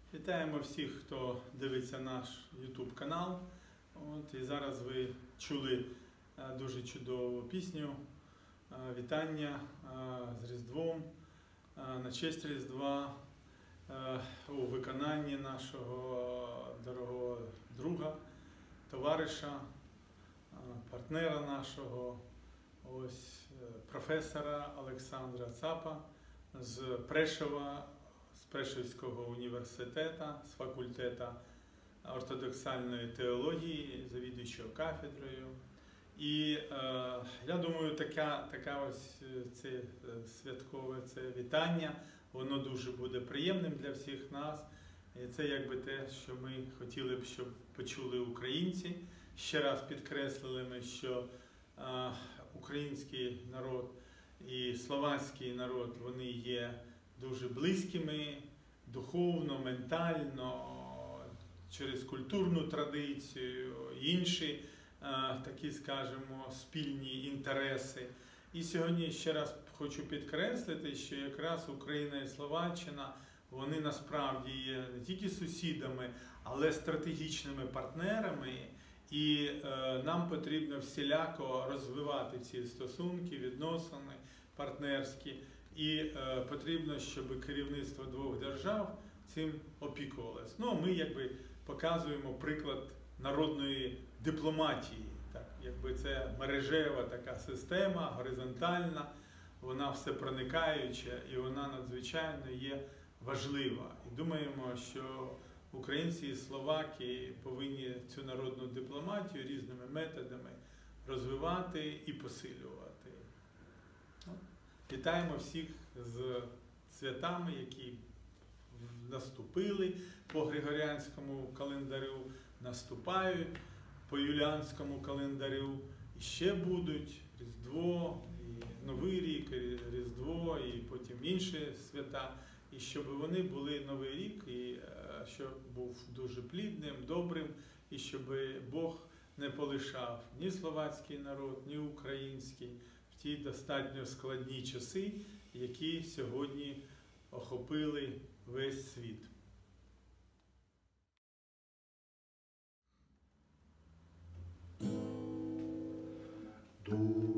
Вітаємо всіх, хто дивиться наш YouTube канал. І зараз ви чули дуже чудову пісню «Вітання з Різдвом» на честь Різдва у виконанні нашого дорогого друга, товариша, партнера нашого, професора Олександра Цапа з Прешова, з Прешівського університету, з факультету ортодоксальної теології, завідуючого кафедрою. І я думаю, така ось це святкове вітання, воно дуже буде приємним для всіх нас. І це якби те, що ми хотіли б, щоб почули українці. Ще раз підкреслили ми, що український народ і словацький народ, вони є дуже близькими духовно, ментально, через культурну традицію, інші такі, скажімо, спільні інтереси. І сьогодні ще раз хочу підкреслити, що якраз Україна і Словаччина, вони насправді є не тільки сусідами, але стратегічними партнерами. І нам потрібно всіляко розвивати ці стосунки, відносини партнерські. І потрібно, щоб керівництво двох держав цим опікувалось. Ну, ми якби показуємо приклад народної дипломатії. Так, якби це мережева така система, горизонтальна, вона всепроникаюча і вона надзвичайно є важлива. І думаємо, що українці і словаки повинні цю народну дипломатію різними методами розвивати і посилювати. Вітаємо всіх з святами, які наступили по Григоріанському календарю, наступають по юліанському календарю, і ще будуть Різдво, і Новий рік, і Різдво, і потім інші свята. І щоб вони були Новий рік, і щоб був дуже плідним, добрим, і щоб Бог не полишав ні словацький народ, ні український в ті достатньо складні часи, які сьогодні охопили весь світ. Дух